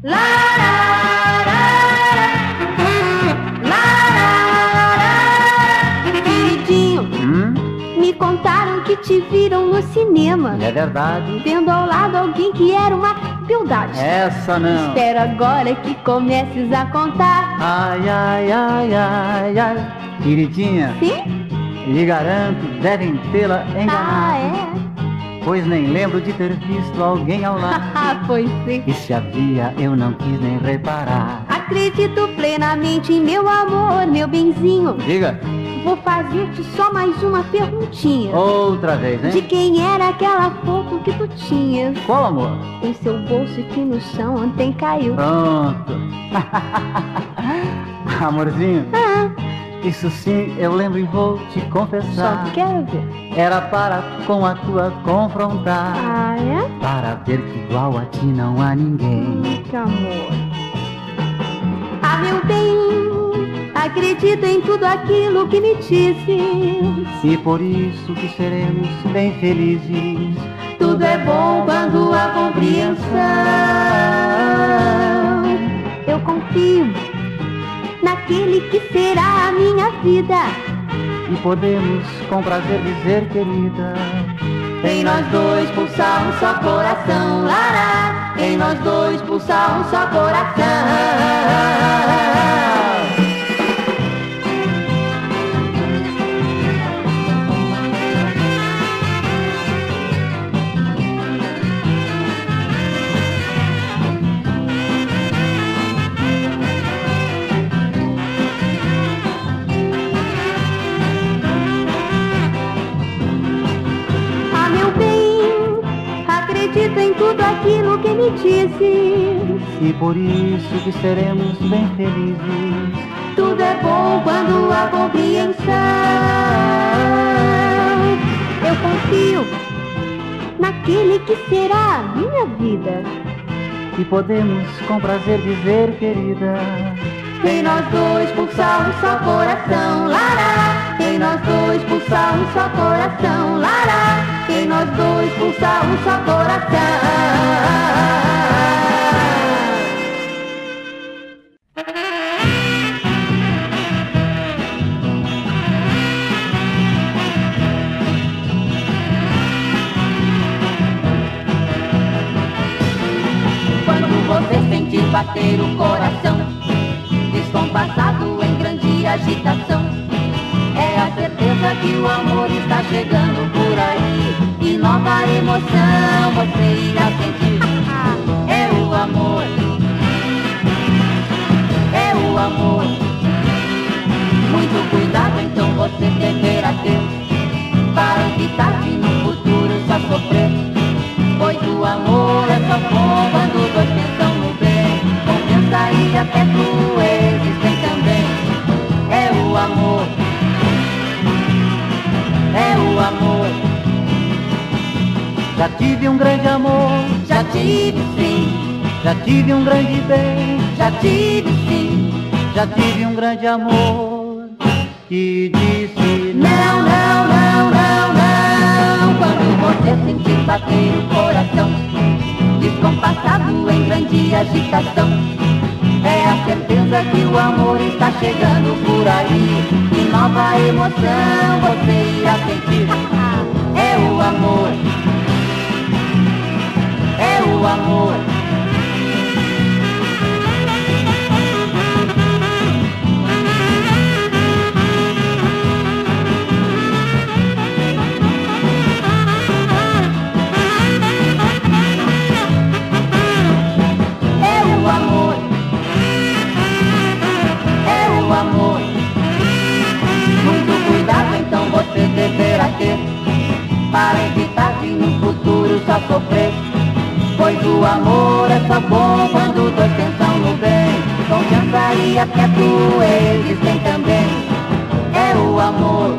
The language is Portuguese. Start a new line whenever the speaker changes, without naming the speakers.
Queridinho, me contaram que te viram no cinema.
É verdade.
Tendo ao lado alguém que era uma beldade.
Essa não.
Espero agora que comeces a contar.
Ai, ai, ai, ai, ai. Queridinha,
Sim?
lhe garanto, devem tê-la enganado.
Ah, é?
Pois nem lembro de ter visto alguém ao lado.
Pois sim.
E se havia, eu não quis nem reparar.
Acredito plenamente em meu amor, meu benzinho.
Diga.
Vou fazer-te só mais uma perguntinha.
Outra vez, hein?
De quem era aquela foto que tu tinhas?
Qual, amor?
Em seu bolso que no chão ontem caiu.
Pronto. Amorzinho, isso sim eu lembro e vou te confessar.
Só quero ver.
Era para com a tua confrontar.
Ah, é?
Para ver que igual a ti não há ninguém.
Que amor. Ah, meu bem, acredito em tudo aquilo que me dizes.
E por isso que seremos bem felizes.
Tudo é bom quando há compreensão. Eu confio naquele que será a minha vida.
E podemos com prazer dizer, querida,
em nós dois pulsar um só coração. Lará, em nós dois pulsar um só coração. Acredito em tudo aquilo que me dizes.
E por isso que seremos bem felizes.
Tudo é bom quando há compreensão. Eu confio naquele que será a minha vida.
E podemos com prazer dizer, querida,
em nós dois pulsar um só coração. Lará, em nós dois pulsar um só coração. Lará, em nós dois pulsar um só coração. Quando você sentir bater o coração, descompassado em grande agitação, é a certeza que o amor está chegando por aí. E nova emoção você irá sentir. É o amor, é o amor. Muito cuidado então você deverá ter, para evitar de no futuro só sofrer. Pois o amor é só bom quando dois pensam no bem. Confiança e afeto existem também. É o amor, é o amor.
já tive um grande amor,
Já tive sim,
já tive um grande bem,
já tive sim.
já tive um grande amor que disse
Não, não, não, não, não. Quando você sentir bater o coração, descompassado em grande agitação, é a certeza que o amor está chegando por aí. E nova emoção você irá sentir. É o amor, é o amor. Amor, muito cuidado então você deverá ter, para evitar de no futuro só sofrer. Pois o amor é só bom quando dois pensam no bem. Confiança e afeto existem também. É o amor,